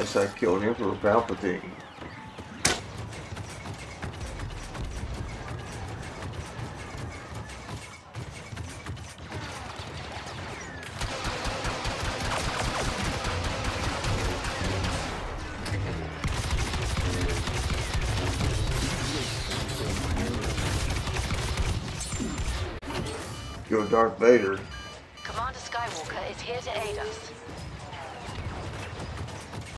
unless I killed Emperor Palpatine. Kill Darth Vader. Commander Skywalker is here to aid us.